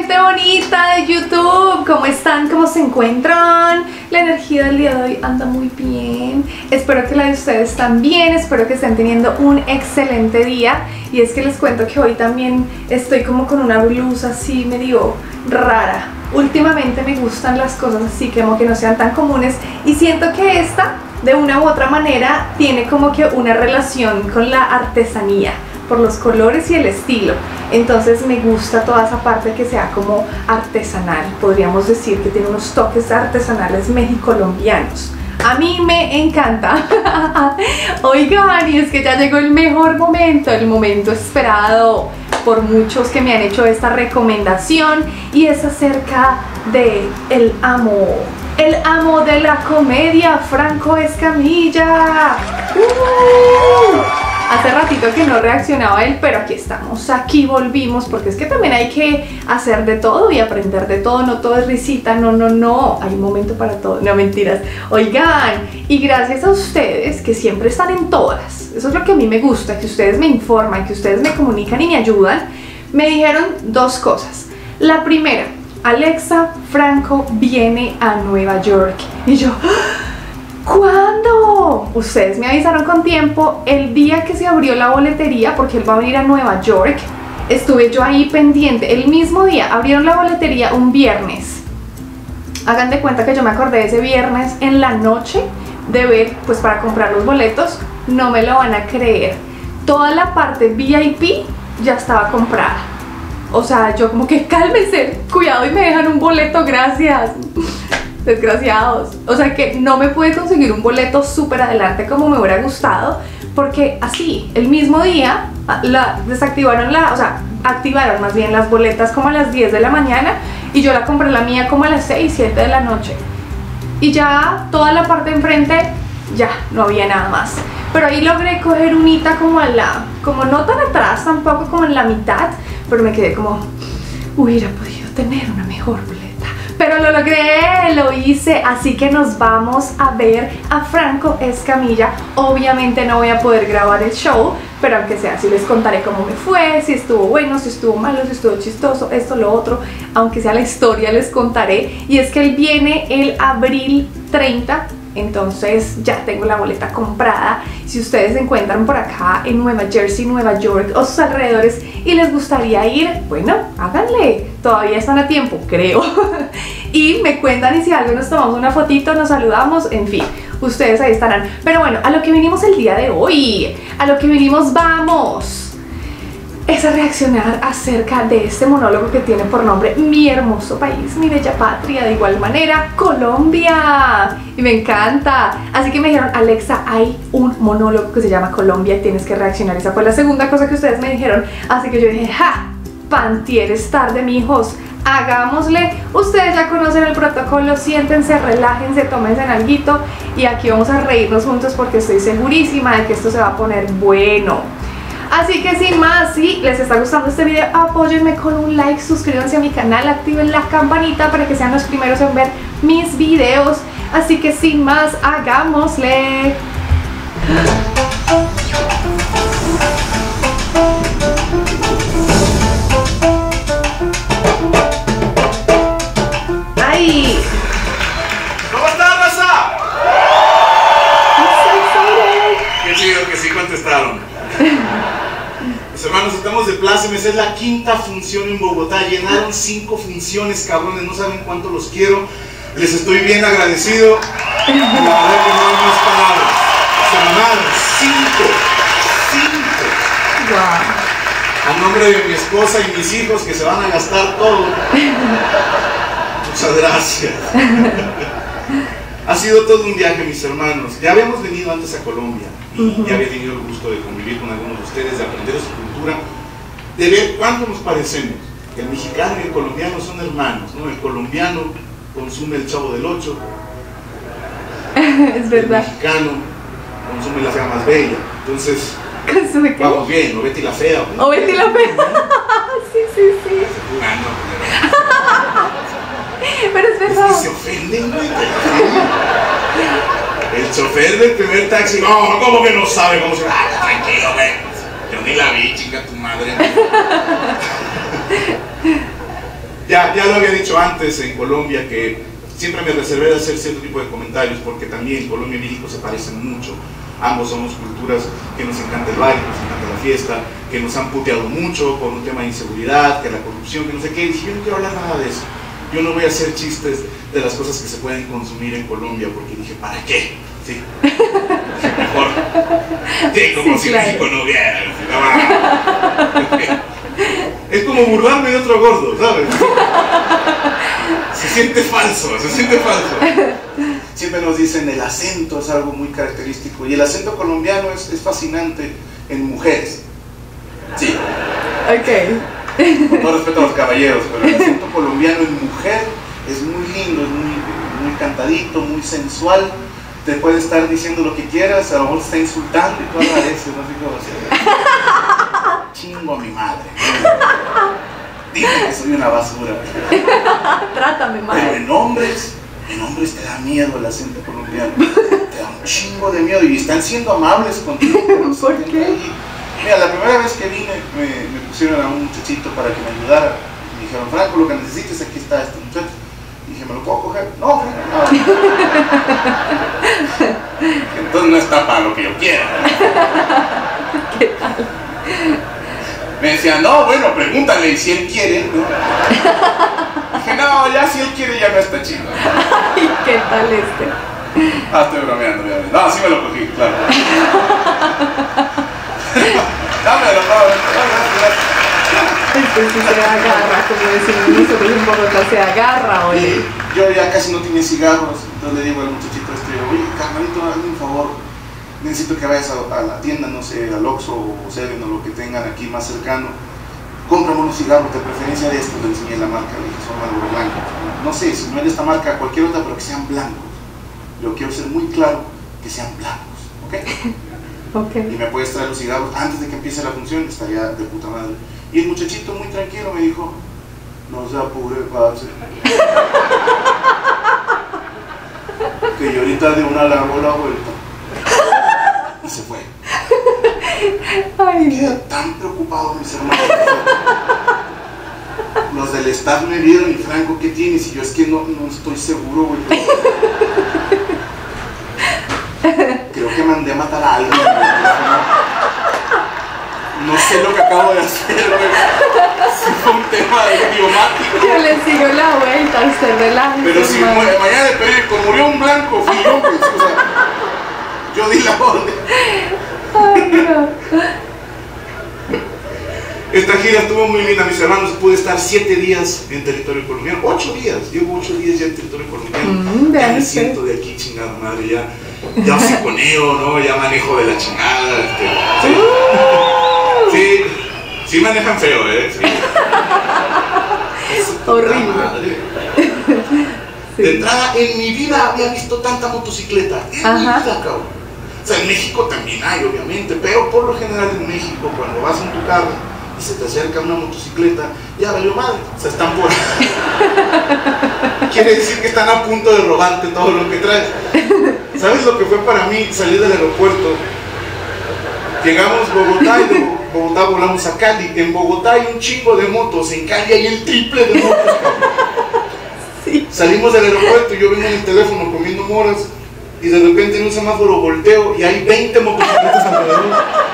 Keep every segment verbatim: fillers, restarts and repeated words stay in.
gente bonita de YouTube, ¿cómo están? ¿Cómo se encuentran? La energía del día de hoy anda muy bien. Espero que la de ustedes también, espero que estén teniendo un excelente día. Y es que les cuento que hoy también estoy como con una blusa así medio rara. Últimamente me gustan las cosas así como que no sean tan comunes, y siento que esta de una u otra manera tiene como que una relación con la artesanía, por los colores y el estilo. Entonces me gusta toda esa parte que sea como artesanal. Podríamos decir que tiene unos toques artesanales mexicolombianos. A mí me encanta. Oigan, y es que ya llegó el mejor momento, el momento esperado por muchos que me han hecho esta recomendación, y es acerca de el amo, el amo de la comedia, Franco Escamilla. ¡Uh! Hace ratito que no reaccionaba él, pero aquí estamos, aquí volvimos, porque es que también hay que hacer de todo y aprender de todo. No todo es risita, no, no, no, hay un momento para todo, no, mentiras. Oigan, y gracias a ustedes que siempre están en todas, eso es lo que a mí me gusta, que ustedes me informan, que ustedes me comunican y me ayudan. Me dijeron dos cosas. La primera: Alexa, Franco viene a Nueva York. Y yo, ¿cuándo? Ustedes me avisaron con tiempo. El día que se abrió la boletería, porque él va a venir a Nueva York, estuve yo ahí pendiente. El mismo día abrieron la boletería, un viernes. Hagan de cuenta que yo me acordé de ese viernes en la noche de ver, pues para comprar los boletos. No me lo van a creer, toda la parte V I P ya estaba comprada. O sea, yo como que cálmense, cuidado y me dejan un boleto, gracias. Desgraciados. O sea que no me pude conseguir un boleto súper adelante como me hubiera gustado, porque así, el mismo día, la, desactivaron la, o sea, activaron más bien las boletas como a las diez de la mañana, y yo la compré la mía como a las seis, siete de la noche. Y ya toda la parte de enfrente, ya no había nada más. Pero ahí logré coger unita como a la, como no tan atrás tampoco, como en la mitad, pero me quedé como, hubiera podido tener una mejor boleta. Pero lo logré, lo hice, así que nos vamos a ver a Franco Escamilla. Obviamente no voy a poder grabar el show, pero aunque sea, sí les contaré cómo me fue, si estuvo bueno, si estuvo malo, si estuvo chistoso, esto, lo otro. Aunque sea la historia les contaré. Y es que él viene el abril treinta. Entonces ya tengo la boleta comprada. Si ustedes se encuentran por acá en Nueva Jersey, Nueva York o sus alrededores y les gustaría ir, bueno, háganle, todavía están a tiempo, creo. Y me cuentan, y si algo nos tomamos una fotito, nos saludamos, en fin, ustedes ahí estarán. Pero bueno, a lo que vinimos el día de hoy, a lo que vinimos vamos, es a reaccionar acerca de este monólogo que tiene por nombre Mi hermoso país, mi bella patria, de igual manera Colombia, y me encanta. Así que me dijeron, Alexa, hay un monólogo que se llama Colombia y tienes que reaccionar. Esa fue la segunda cosa que ustedes me dijeron, así que yo dije, ja, pantier es tarde, mijos, hagámosle. Ustedes ya conocen el protocolo, siéntense, relájense, tómense alguito, y aquí vamos a reírnos juntos porque estoy segurísima de que esto se va a poner bueno. Así que sin más, si les está gustando este video, apóyenme con un like, suscríbanse a mi canal, activen la campanita para que sean los primeros en ver mis videos. Así que sin más, hagámosle. ¡Ay! ¿Cómo estás, raza? Qué chido que sí contestaron. Mis hermanos, estamos de plácemes, es la quinta función en Bogotá. Llenaron cinco funciones, cabrones, no saben cuánto los quiero. Les estoy bien agradecido. La verdad que no hay más palabras. Semanal, cinco. Cinco. Wow. A nombre de mi esposa y mis hijos, que se van a gastar todo. Muchas gracias. Ha sido todo un viaje, mis hermanos. Ya habíamos venido antes a Colombia y ya había tenido el gusto de convivir con algunos de ustedes, de aprender su cultura, de ver cuánto nos parecemos. El mexicano y el colombiano son hermanos, ¿no? El colombiano consume el Chavo del Ocho. Es verdad. El mexicano consume la fea más bella. Entonces, ¿consume qué? Vamos bien, o Betty la Fea. O Betty la Fea. Sí, sí, sí. Jugando, pero es verdad. Es que se ofenden, güey. El chofer del primer taxi, no, ¿cómo que no sabe cómo se va? Ah, tranquilo, güey. Yo ni la vi, chinga tu madre. ya, ya lo había dicho antes en Colombia que siempre me reservé de hacer cierto tipo de comentarios porque también Colombia y México se parecen mucho. Ambos somos culturas que nos encanta el baile, nos encanta la fiesta, que nos han puteado mucho por un tema de inseguridad, que la corrupción, que no sé qué. Y dije, yo no quiero hablar nada de eso. Yo no voy a hacer chistes de las cosas que se pueden consumir en Colombia porque dije, ¿para qué? Sí. Mejor. Sí, como Sí, si claro. México no hubiera. Es como burlarme de otro gordo, ¿sabes? Se siente falso, se siente falso. Siempre nos dicen el acento es algo muy característico y el acento colombiano es, es fascinante en mujeres. Sí. Ok. Con todo respeto a los caballeros, pero el acento colombiano en mujer es muy lindo, es muy, muy cantadito, muy sensual. Te puede estar diciendo lo que quieras, a lo mejor te está insultando y tú agradeces, no sé cómo hacer. Chingo a mi madre. Dime que soy una basura. Trátame Pero mal. en hombres, en hombres te da miedo el acento colombiano. Te da un chingo de miedo y están siendo amables contigo. ¿Por qué? Ahí. Mira, la primera vez que vine me, me pusieron a un muchachito para que me ayudara. Me dijeron, Franco, lo que necesites, aquí está este muchacho. Dije, ¿me lo puedo coger? No, Franco, no. Entonces no está para lo que yo quiera. ¿Qué tal? Me decían, no, bueno, pregúntale y si él quiere, ¿no? Dije, no, ya si él quiere ya no está chido. Ay, ¿qué tal este? Ah, estoy bromeando, obviamente. No, sí me lo cogí, claro. Dámelo, no, Este sí se agarra, como decimos nosotros en Bogotá, se agarra, oye. yo ya casi no tenía cigarros, entonces le digo al muchachito este, oye, carnalito, hazme un favor, necesito que vayas a, a la tienda, no sé, al Oxxo o Seven o lo que tengan aquí más cercano, cómprame unos cigarros, de preferencia de estos, le enseñé la marca, le dije, son Marlboro blancos, no sé, si no es de esta marca, cualquier otra, pero que sean blancos, yo quiero ser muy claro, que sean blancos, ¿ok? Ok. Y me puedes traer los cigarros antes de que empiece la función, estaría de puta madre. Y el muchachito muy tranquilo me dijo, no se apure, parce. Que yo ahorita de una le hago la vuelta. Y se fue. Ay, Quedé no. tan preocupado, mis hermanos. Los del staff me vieron y Franco, ¿qué tienes? Y yo, es que no, no estoy seguro, güey. Creo que mandé a matar a alguien. No sé lo que acabo de hacer, güey. Si fue un tema idiomático. Yo le sigo la vuelta, usted relaja. Pero si mu- mañana de periódico murió un blanco, fui yo, pues, o sea, yo di la orden. Ay, no. Esta gira estuvo muy linda, mis hermanos. Pude estar siete días en territorio colombiano. Ocho días. Llevo ocho días ya en territorio colombiano. Mm, ya vean me usted. siento de aquí, chingada madre. Ya, ya hociconeo, ¿no? Ya manejo de la chingada. Este, sí. sí, sí manejan feo, ¿eh? Sí. Horrible. Madre. Sí. De entrada, en mi vida había visto tanta motocicleta. En Ajá. mi vida, cabrón. O sea, en México también hay, obviamente, pero por lo general en México, cuando vas en tu carro y se te acerca una motocicleta, ya valió madre, o sea, están por ahí. Quiere decir que están a punto de robarte todo lo que traes. ¿Sabes lo que fue para mí salir del aeropuerto? Llegamos a Bogotá y de Bogotá volamos a Cali. En Bogotá hay un chingo de motos, en Cali hay el triple de motos, cabrón. Sí. Salimos del aeropuerto y yo vengo en el teléfono comiendo moras y de repente en un semáforo volteo y hay veinte motocicletas alrededor.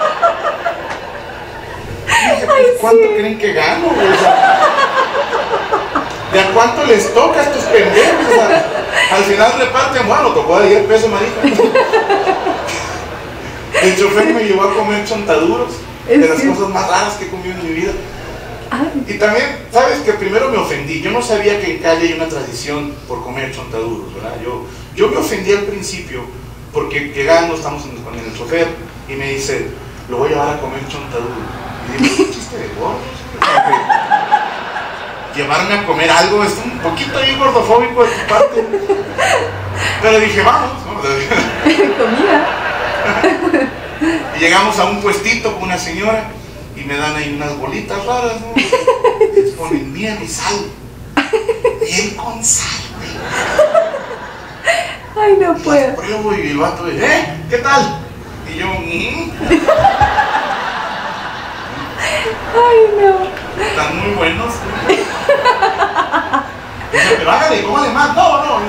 Y dije, pues, ¿cuánto sí. creen que gano, güey? O sea, ¿de a cuánto les toca a estos pendejos? O sea, al final reparten, bueno, tocó de diez pesos, marica. El chofer me llevó a comer chontaduros, de ¿Es las que? cosas más raras que he comido en mi vida. Ay, Y también, ¿sabes? Que primero me ofendí. Yo no sabía que en Cali hay una tradición por comer chontaduros, ¿verdad? Yo, yo me ofendí al principio porque llegando, estamos en, con el chofer y me dice, lo voy a llevar a comer chontaduros. Y digo, ¿es un chiste de gordos? Llevarme a comer algo es un poquito ahí gordofóbico de tu parte. Pero dije, vamos, ¿no? comida. Y llegamos a un puestito con una señora y me dan ahí unas bolitas raras, ¿no? Les ponen miel y sal. Miel con sal, güey. Ay, no Y puedo. las pruebo y el vato dice, ¿eh? ¿Qué tal? Y yo, mmm, Ay, no. están muy buenos. Dice, pero hágale, cómale más. No, no.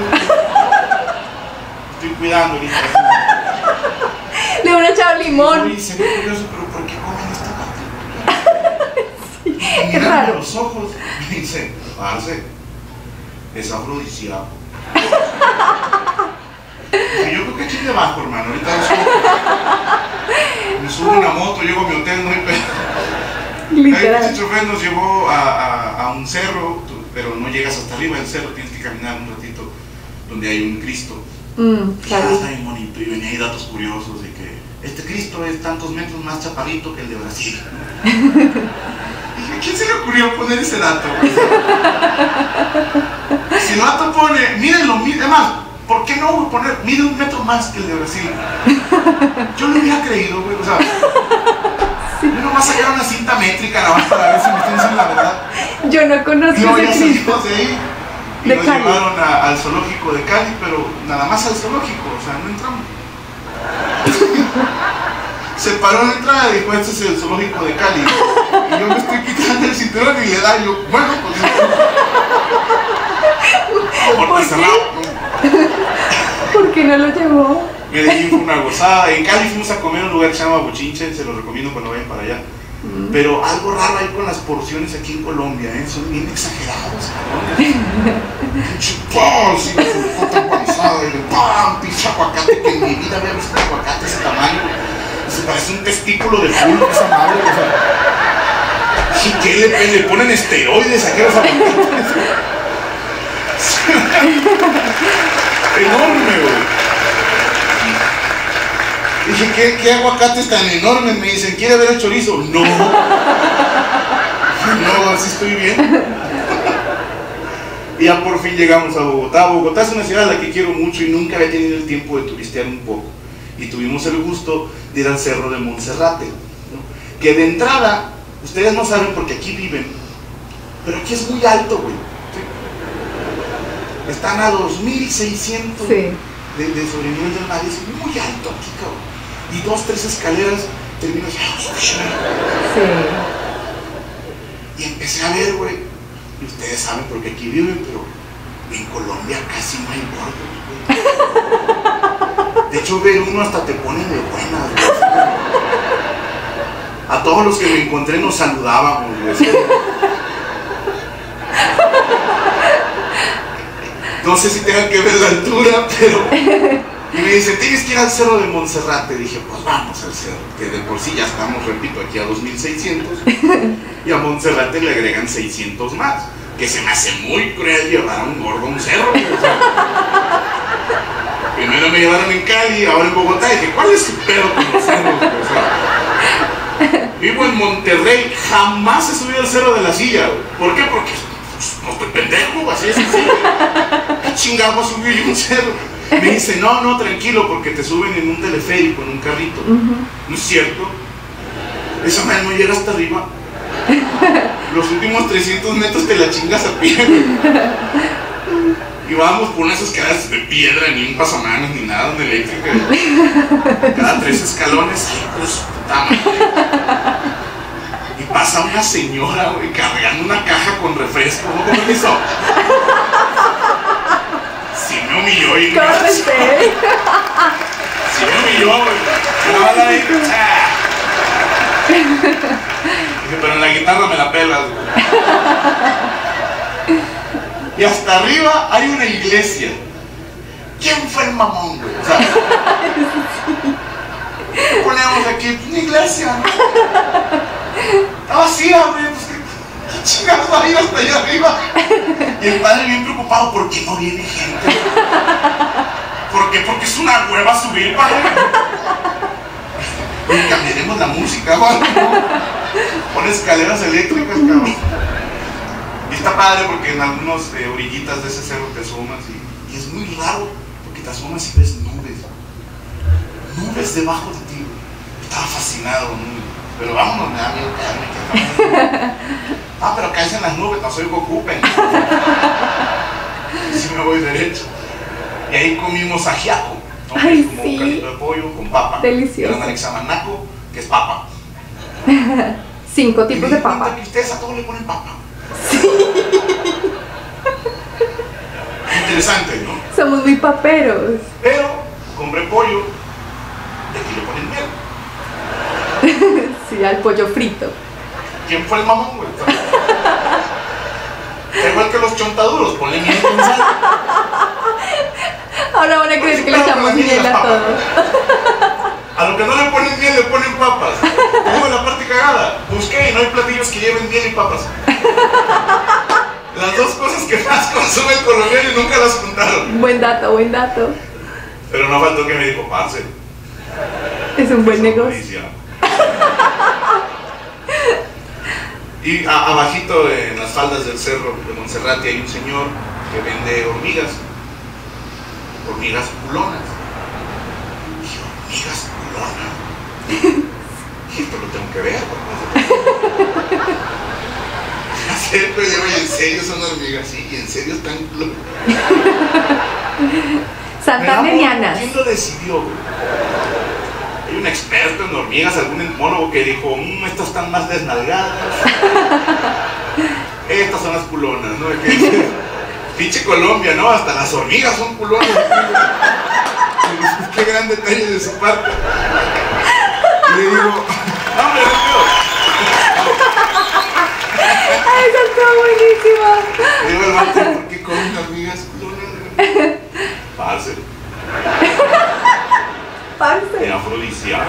Estoy cuidando ahorita. Le van a echar limón. Y se ve curioso, pero ¿por qué comen esta parte? Sí, Y es raro. los ojos. Me dice, parce, es afrodisíaco. Y yo creo que chile bajo, hermano. Ahorita lo subo. Me subo a una moto, llego a mi hotel, no hay pedo. Literal. El chofer nos llevó a, a, a un cerro, pero no llegas hasta arriba del cerro, tienes que caminar un ratito donde hay un Cristo. Mm, Ah, claro. está bien bonito. Y venía ahí datos curiosos de que este Cristo es tantos metros más chaparrito que el de Brasil. Dije, ¿quién se le ocurrió poner ese dato? Si el dato pone, mírenlo, mírenlo, además, ¿por qué no voy a poner, mide un metro más que el de Brasil? Yo lo hubiera creído, güey, o sea, sí. Yo nomás sacar una cinta métrica nada más para ver si me están diciendo la verdad. Yo no conozco No, ese ya Cristo. salimos de ahí y De nos Cali. llevaron a- al zoológico de Cali, pero nada más al zoológico, o sea, no entramos. Se paró en la entrada y dijo, este es el zoológico de Cali. Y yo me estoy quitando el cinturón y le da, y yo, bueno, pues... Porque cerrado. ¿Por qué no lo llevó? Medellín fue una gozada. En Cali fuimos a comer a un lugar que se llama Bochinche, se lo recomiendo cuando vayan para allá. Mm. Pero algo raro hay con las porciones aquí en Colombia, ¿eh? Son bien exagerados, cabrones. Pinche pan, sí, su puta empanizada, y de pan, pinche aguacate, que en mi vida había visto un aguacate de ese tamaño. Se parece un testículo de pulpo esa madre, o sea. ¿Y qué le, le ponen esteroides a aquellos aguacates? Enorme, güey. Dije, ¿qué, ¿qué aguacates tan enormes? Me dicen, ¿quiere ver el chorizo? No. No, así estoy bien. Y ya por fin llegamos a Bogotá. Bogotá es una ciudad a la que quiero mucho y nunca había tenido el tiempo de turistear un poco. Y tuvimos el gusto de ir al Cerro de Monserrate, ¿no? Que de entrada, ustedes no saben porque aquí viven, pero aquí es muy alto, güey. ¿Sí? Están a dos mil seiscientos sí. de, de sobrenivel del mar, es muy alto aquí, cabrón. Y dos, tres escaleras, terminas. Sí. Y empecé a ver, güey, y ustedes saben porque aquí viven, pero en Colombia casi no hay gordos, güey. De hecho, ver uno hasta te pone de buenas, güey. A todos los que me encontré nos saludábamos, güey. No sé si tenga que ver la altura, pero... Y me dicen, tienes que ir al Cerro de Monserrate. Dije, pues vamos al cerro, que de por sí ya estamos, repito, aquí a dos mil seiscientos. Y a Monserrate le agregan seiscientos más. Que se me hace muy cruel llevar a un gordo a un cerro. O sea, primero me llevaron en Cali, ahora en Bogotá. Y dije, ¿cuál es su pedo con los cerros? O sea, vivo en Monterrey, jamás he subido al Cerro de la Silla. ¿Por qué? Porque pues, no estoy pendejo, así es sencillo. ¿Qué chingado subí yo un cerro? Me dice, no, no, tranquilo, porque te suben en un teleférico, en un carrito. Uh-huh. ¿No es cierto? Esa madre no llega hasta arriba. Los últimos trescientos metros te la chingas a pie. Y vamos por unas escaleras de piedra, ni un pasamanos, ni nada, una eléctrica. Cada tres escalones, ay, pues, puta madre. Y pasa una señora, güey, cargando una caja con refresco. ¿Cómo lo hizo? Si me humilló y ¿cómo me sé? Si me humilló, güey. Una bala ahí. Dije, pero en la guitarra me la pelas, güey. Y hasta arriba hay una iglesia. ¿Quién fue el mamón, güey? O sea, ¿qué ponemos aquí? Una iglesia, ¿no? Está vacía, güey. Pues, ¿qué chingados va a ir hasta allá arriba? Y el padre bien preocupado, ¿por qué no viene gente? ¿Por qué? Porque es una hueva subir, padre. Oye, cambiaremos la música, güey. Pon escaleras eléctricas, cabrón. Y está padre porque en algunas eh, orillitas de ese cerro te asomas y, y es muy raro porque te asomas y ves nubes. Nubes debajo de ti. Estaba fascinado, ¿no? Pero vámonos, me da miedo quedarme. Ah, pero caes en las nubes, no soy Goku, pendejo. Sí me voy derecho. Y ahí comimos ajiaco, ¿no? Ay, Como sí. un caldito de pollo con papa. Delicioso. Era un alexamanaco, que es papa. Cinco tipos de papa. Tristeza, a todos le ponen papa. Sí. interesante, ¿no? Somos muy paperos. Pero compré pollo y aquí le ponen miel. Sí, al pollo frito. ¿Quién fue el mamón, güey? Da igual que los chontaduros, ponle miel con sal. Ahora van a creer que le echamos miel a todo. A lo que no le ponen miel le ponen papas. Te digo la parte cagada. Busqué y no hay platillos que lleven miel y papas. Las dos cosas que más consume el colombiano y nunca las juntaron. Buen dato, buen dato. Pero no faltó que me dijo, parce. Es un buen negocio. Delicia. Y a, abajito en las faldas del cerro de Monserrate hay un señor que vende hormigas. Hormigas culonas. Dije, hormigas culonas. Dije, esto lo tengo que ver. Me acerco y digo, ¿y en serio son hormigas? Sí, y en serio están culonas. Santanderianas. ¿Quién lo decidió, güey? Hay un experto en hormigas, algún entomólogo que dijo, mmm, estas están más desnalgadas. Estas son las culonas, ¿no? Que, pinche Colombia, ¿no? Hasta las hormigas son culonas. Qué gran detalle de su parte. Y le digo, no, hombre, no. ¡Ay, esa está buenísima! Le digo al vato, ¿por qué comen hormigas culonas? Parce. Parce. Es afrodisíaco.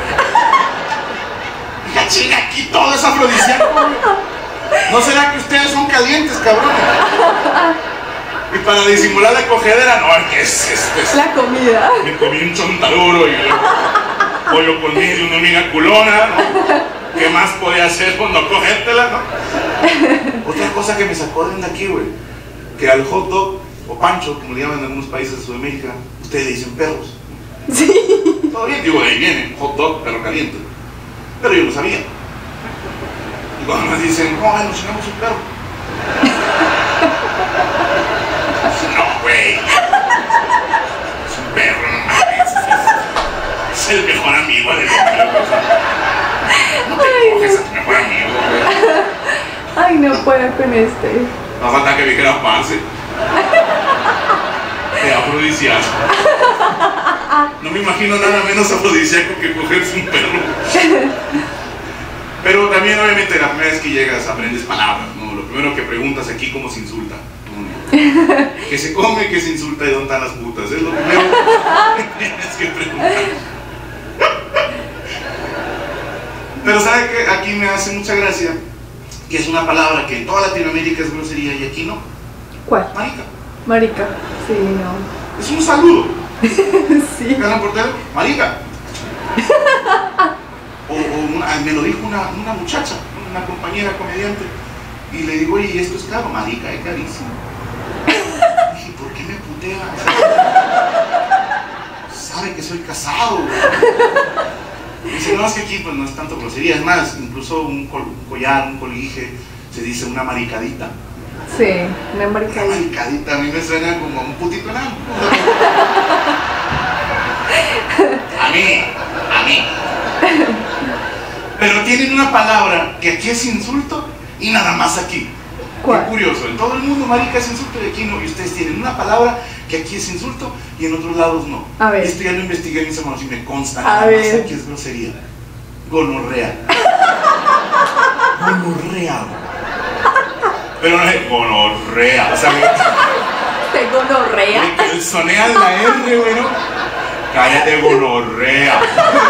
Ya chinga, aquí todo es afrodisíaco. ¿No será que ustedes son calientes, cabrones? Y para disimular la cogedera, no, es que es, es, es la comida. Me comí un chontaduro y pollo con miel y una hormiga culona, ¿no? ¿Qué más podía hacer por no cogértela, no? Otra cosa que me sacó de aquí, güey, que al hot dog o pancho, como le llaman en algunos países de Sudamérica, ustedes le dicen perros. Sí. Todo bien, digo, de ahí viene, hot dog, perro caliente. Pero yo lo sabía. Y cuando me dicen, no, nos cenamos un perro. No, güey. Es un perro, no mames. Es el mejor amigo del hombre. No te coges a tu mejor amigo, güey. Ay, no puedo con este. No falta que me dijera parce. De afrodisíaco. No me imagino nada menos afrodisíaco que cogerse un perro. Pero también, obviamente, la primera vez que llegas aprendes palabras, ¿no? Lo primero que preguntas aquí, ¿cómo se insulta? ¿Qué se come, qué se insulta y dónde están las putas? Es lo primero que tienes que preguntar. Pero ¿sabe qué? Aquí me hace mucha gracia que es una palabra que en toda Latinoamérica es grosería y aquí no. ¿Cuál? Marica. Marica. Sí, no. Es un saludo. Sí. ¿Ganan por teléfono? Marica. O, o una, me lo dijo una, una muchacha, una compañera comediante. Y le digo, oye, ¿y esto es caro? Marica, es carísimo. Dije, ¿por qué me putea? Sabe que soy casado. Dice, no, es que aquí pues, no es tanto grosería. Es más, incluso un, col un collar, un colige, se dice una maricadita. Sí, una maricadita. Una maricadita, a mí me suena como un putito enano. A mí, a mí. Pero tienen una palabra que aquí es insulto y nada más aquí. ¿Cuál? Qué curioso, en todo el mundo marica es insulto y aquí no. Y ustedes tienen una palabra que aquí es insulto y en otros lados no. A ver. Esto ya lo investigué en mis manos y me consta. A nada ver. más aquí es grosería. Gonorrea. Gonorrea. Pero no es gonorrea. O sea, ¿Te gonorrea? me calzonean la R, bueno. Cállate, gonorrea.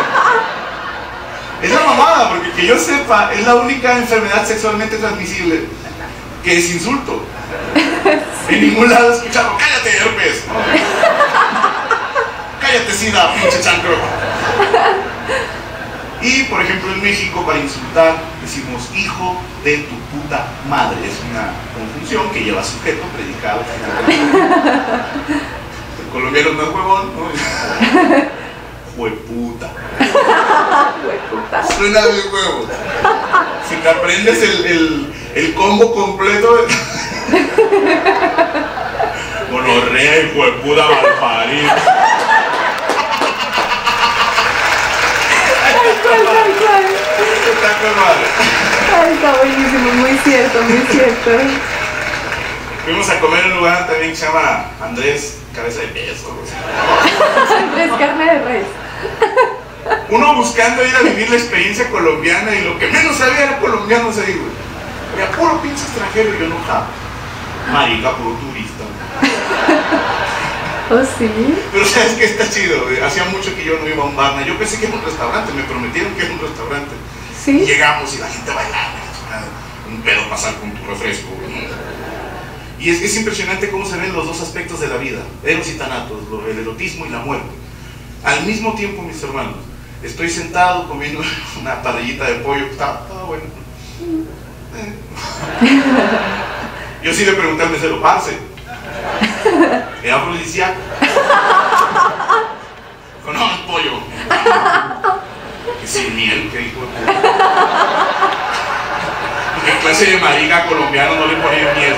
Es la mamada, porque que yo sepa, es la única enfermedad sexualmente transmisible que es insulto. Sí. En ningún lado he escuchado, cállate, herpes. Cállate, sida, pinche chancro. Y, por ejemplo, en México, para insultar, decimos hijo de tu puta madre. Es una conjunción que lleva sujeto, predicado. El colombiano no es huevón, ¿no? Jueputa. Jueputa. Suena de huevo. Si te aprendes el, el, el combo completo. Gonorrea y jueputa malparida. Tal cual, tal cual. Está con madre. Ay, está buenísimo, muy cierto, muy cierto. Fuimos a comer en un lugar también que se llama Andrés Cabeza de Pez o algo así. Andrés Carne de Res. Uno buscando ir a vivir la experiencia colombiana y lo que menos sabía era colombianos ahí, güey. Había puro pinche extranjero y yo enojado. Marica, puro turista. ¿Oh, sí? Pero sabes que está chido, güey. Hacía mucho que yo no iba a un bar. Yo pensé que era un restaurante, me prometieron que era un restaurante. ¿Sí? Y llegamos y la gente bailando. Un pedo pasar con tu refresco, güey. Y es, es impresionante cómo se ven los dos aspectos de la vida, Eros y Thanatos, el erotismo y la muerte. Al mismo tiempo, mis hermanos, estoy sentado comiendo una parrillita de pollo, estaba bueno. Eh. Yo sí le pregunté al mesero, parce, ¿es afrodisíaco? Dijo, no, es pollo. ¿Que sin miel? ¿Qué hijo de puta? ¿Qué clase de marica colombiano no le ponen miel?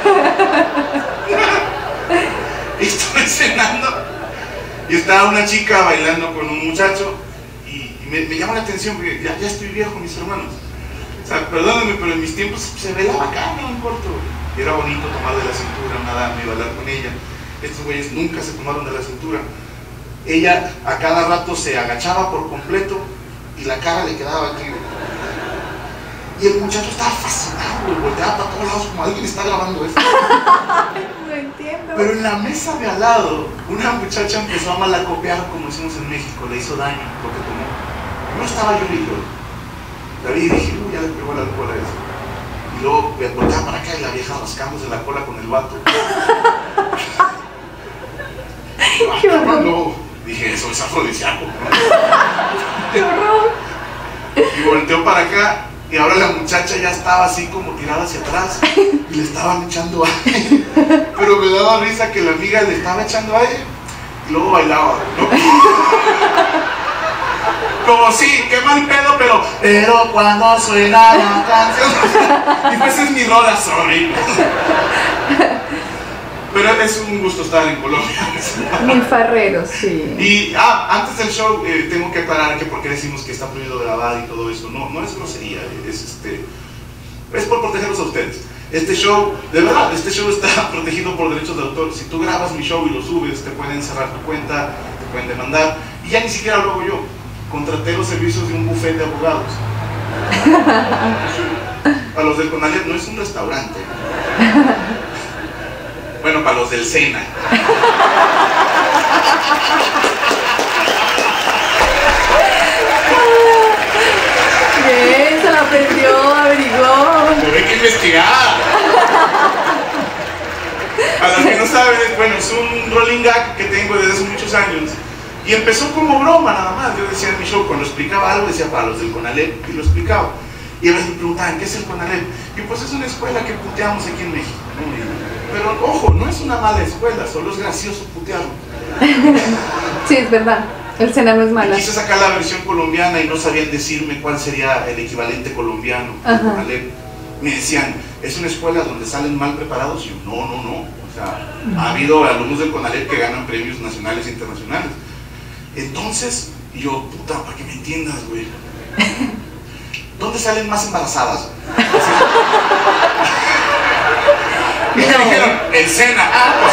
Y estoy cenando y estaba una chica bailando con un muchacho y, y me, me llama la atención porque ya, ya estoy viejo, mis hermanos. O sea, perdónenme, pero en mis tiempos se velaba acá, ¿no? En corto. Y era bonito tomar de la cintura a una dama y bailar con ella. Estos güeyes nunca se tomaron de la cintura. Ella a cada rato se agachaba por completo y la cara le quedaba aquí. Y el muchacho estaba fascinado, güey, volteaba para todos lados como alguien está grabando esto. No entiendo. Pero en la mesa de al lado, una muchacha empezó a malacopiar, como decimos en México, le hizo daño lo que tomó. No estaba yo y yo. La vi y dije, uy, ya le pegó la cola a eso. Y luego me volteaba para acá y la vieja rascándose la cola con el vato. Qué horror. No, dije, eso es afrodisíaco. ¡Qué horror! Y volteó para acá. Y ahora la muchacha ya estaba así como tirada hacia atrás y le estaban echando aire. Pero me daba risa que la amiga le estaba echando aire y luego bailaba, ¿no? Como sí, qué mal pedo, pero pero cuando suena la canción. Y pues es mi rola, sorry. Pero es un gusto estar en Colombia. Muy farrero, sí. Y ah, antes del show eh, tengo que aclarar que porque decimos que está prohibido grabar y todo eso. No, no es grosería, es este. Es por protegerlos a ustedes. Este show, de verdad, este show está protegido por derechos de autor. Si tú grabas mi show y lo subes, te pueden cerrar tu cuenta, te pueden demandar. Y ya ni siquiera lo hago yo. Contraté los servicios de un bufete de abogados. A los del Conalep no es un restaurante. Bueno, para los del Sena. Bien, se la aprendió, averiguó. Pero hay que investigar. A los que no saben, bueno, es un rolling gag que tengo desde hace muchos años. Y empezó como broma nada más. Yo decía en mi show, cuando explicaba algo, decía para los del Conalep, y lo explicaba. Y a veces me preguntaban, ¿qué es el Conalep? Y pues es una escuela que puteamos aquí en México, ¿no? Y, pero ojo, no es una mala escuela, solo es gracioso putearlo. Sí, es verdad. El Sena no es mala. Y quise sacar la versión colombiana y no sabían decirme cuál sería el equivalente colombiano. Me decían, es una escuela donde salen mal preparados. Y yo, no, no, no. O sea, uh-huh. Ha habido alumnos del Conalep que ganan premios nacionales e internacionales. Entonces, yo, puta, para que me entiendas, güey. ¿Dónde salen más embarazadas? Y me dijeron, el Sena. Ah, pues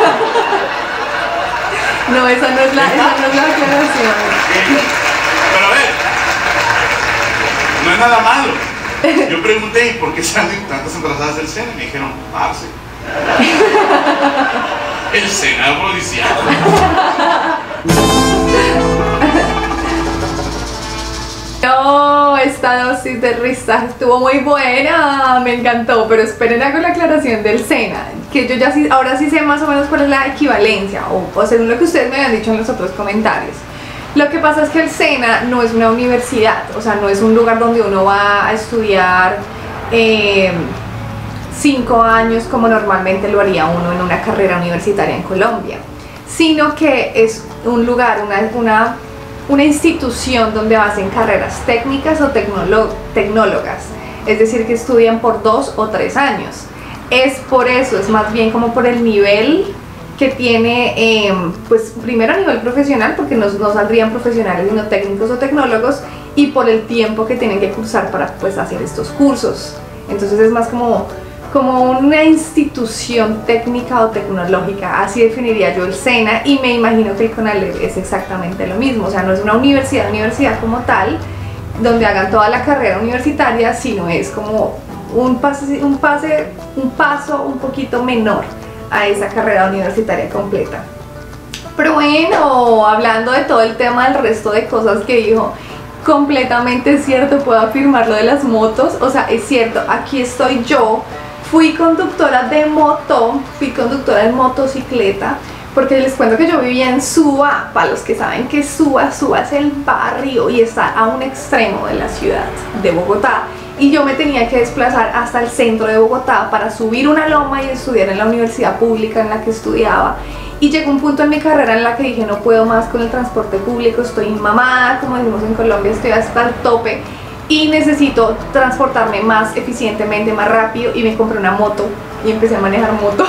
el No, esa no es la, esa no es la aclaración. Pero a ver, no es nada malo. Yo pregunté, ¿por qué salen tantas embarazadas del Sena? Y me dijeron, parce. El Sena afrodisíaco. No, esta dosis de risa estuvo muy buena, me encantó, pero esperen hago la aclaración del Sena, que yo ya sí, ahora sí sé más o menos cuál es la equivalencia, o, o según lo que ustedes me habían dicho en los otros comentarios. Lo que pasa es que el Sena no es una universidad, o sea, no es un lugar donde uno va a estudiar eh, cinco años como normalmente lo haría uno en una carrera universitaria en Colombia, sino que es un lugar, una... una una institución donde hacen carreras técnicas o tecnólogas, es decir, que estudian por dos o tres años. Es por eso, es más bien como por el nivel que tiene, eh, pues primero a nivel profesional, porque no, no saldrían profesionales sino técnicos o tecnólogos, y por el tiempo que tienen que cursar para pues hacer estos cursos. Entonces es más como como una institución técnica o tecnológica, así definiría yo el SENA, y me imagino que el CONALEP es exactamente lo mismo. O sea, no es una universidad, universidad como tal, donde hagan toda la carrera universitaria, sino es como un pase, un pase, un paso un poquito menor a esa carrera universitaria completa. Pero bueno, hablando de todo el tema del resto de cosas que dijo, completamente cierto, puedo afirmar lo de las motos. O sea, es cierto, aquí estoy yo, fui conductora de moto, fui conductora de motocicleta, porque les cuento que yo vivía en Suba. Para los que saben que Suba, Suba es el barrio y está a un extremo de la ciudad de Bogotá, y yo me tenía que desplazar hasta el centro de Bogotá para subir una loma y estudiar en la universidad pública en la que estudiaba. Y llegó un punto en mi carrera en la que dije, no puedo más con el transporte público, estoy mamada, como decimos en Colombia, estoy hasta el tope y necesito transportarme más eficientemente, más rápido, y me compré una moto y empecé a manejar moto.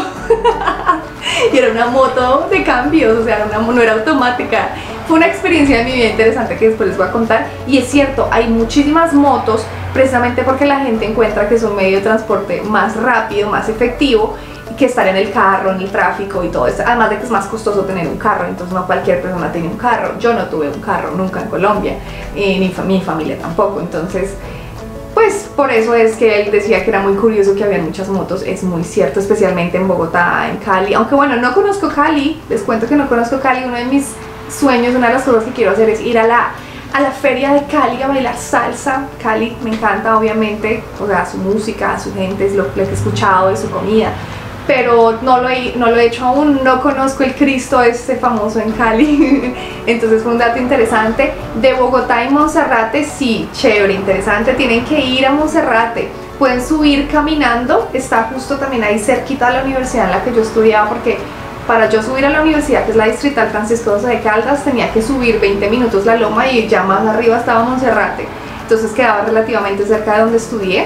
Y era una moto de cambios, o sea, una, no era automática. Fue una experiencia de mi vida interesante que después les voy a contar. Y es cierto, hay muchísimas motos precisamente porque la gente encuentra que es un medio de transporte más rápido, más efectivo que estar en el carro, en el tráfico y todo eso. Además de que es más costoso tener un carro, entonces no cualquier persona tiene un carro. Yo no tuve un carro nunca en Colombia, eh, ni fa mi familia tampoco, entonces pues por eso es que él decía que era muy curioso que había muchas motos. Es muy cierto, especialmente en Bogotá, en Cali, aunque bueno, no conozco Cali, les cuento que no conozco Cali. Uno de mis sueños, una de las cosas que quiero hacer es ir a la, a la feria de Cali a bailar salsa. Cali me encanta, obviamente, o sea, su música, su gente, es lo, lo que he escuchado de su comida, pero no lo, he, no lo he hecho aún. No conozco el Cristo este famoso en Cali. Entonces fue un dato interesante. De Bogotá y Monserrate, sí, chévere, interesante. Tienen que ir a Monserrate. Pueden subir caminando, está justo también ahí cerquita de la universidad en la que yo estudiaba, porque para yo subir a la universidad, que es la Distrital Francisco José de Caldas, tenía que subir veinte minutos la loma y ya más arriba estaba Monserrate. Entonces quedaba relativamente cerca de donde estudié.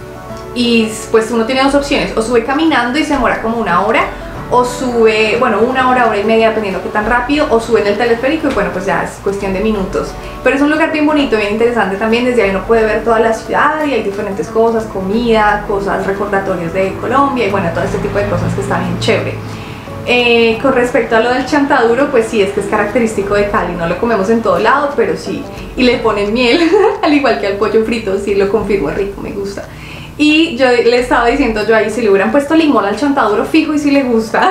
Y pues uno tiene dos opciones: o sube caminando y se demora como una hora, o sube, bueno, una hora, hora y media, dependiendo qué tan rápido, o sube en el teleférico y bueno, pues ya es cuestión de minutos. Pero es un lugar bien bonito, bien interesante también. Desde ahí uno puede ver toda la ciudad y hay diferentes cosas, comida, cosas, recordatorios de Colombia y bueno, todo este tipo de cosas que está bien chévere. Eh, con respecto a lo del chontaduro, pues sí, es que es característico de Cali, no lo comemos en todo lado, pero sí, y le ponen miel, al igual que al pollo frito, sí lo confirmo, es rico, me gusta. Y yo le estaba diciendo yo ahí, si le hubieran puesto limón al chontaduro fijo y si le gusta.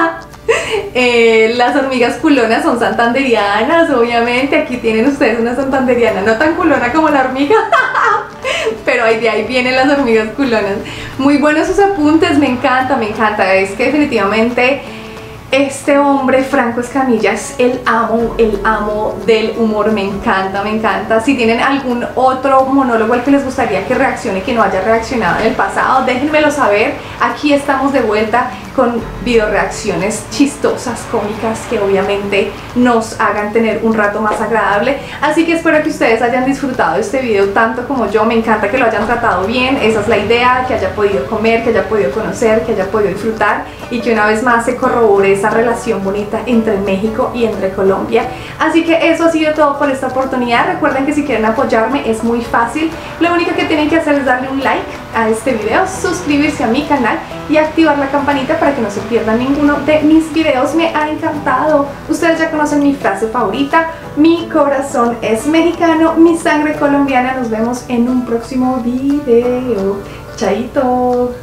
eh, las hormigas culonas son santanderianas, obviamente. Aquí tienen ustedes una santanderiana, no tan culona como la hormiga, pero ahí de ahí vienen las hormigas culonas. Muy buenos sus apuntes, me encanta, me encanta. Es que definitivamente este hombre, Franco Escamilla, es el amo, el amo del humor. Me encanta, me encanta. Si tienen algún otro monólogo al que les gustaría que reaccione, que no haya reaccionado en el pasado, déjenmelo saber. Aquí estamos de vuelta con video reacciones chistosas, cómicas, que obviamente nos hagan tener un rato más agradable. Así que espero que ustedes hayan disfrutado de este video tanto como yo. Me encanta que lo hayan tratado bien, esa es la idea, que haya podido comer, que haya podido conocer, que haya podido disfrutar y que una vez más se corrobore esa relación bonita entre México y entre Colombia. Así que eso ha sido todo por esta oportunidad. Recuerden que si quieren apoyarme es muy fácil. Lo único que tienen que hacer es darle un like a este video, suscribirse a mi canal y activar la campanita para que no se pierdan ninguno de mis videos. Me ha encantado. Ustedes ya conocen mi frase favorita: mi corazón es mexicano, mi sangre colombiana. Nos vemos en un próximo video. Chaito.